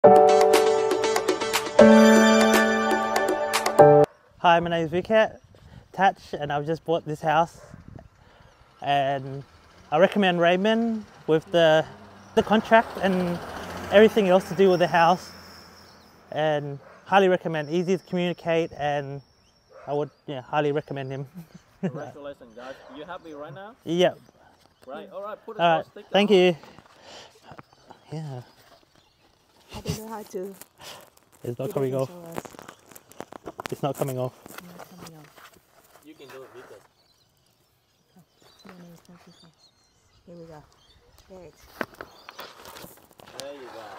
Hi, my name is Vicat Tatch, and I've just bought this house, and I recommend Raymond with the contract and everything else to do with the house, and highly recommend. Easy to communicate, and I would highly recommend him. Congratulations, guys. You happy right now? Yep. Right. All right. Put a All right. sticker Thank on. you. Yeah. I don't know how to. It's not coming off. It's not coming off. You can do it, Vita. Here we go. There it is. There you go.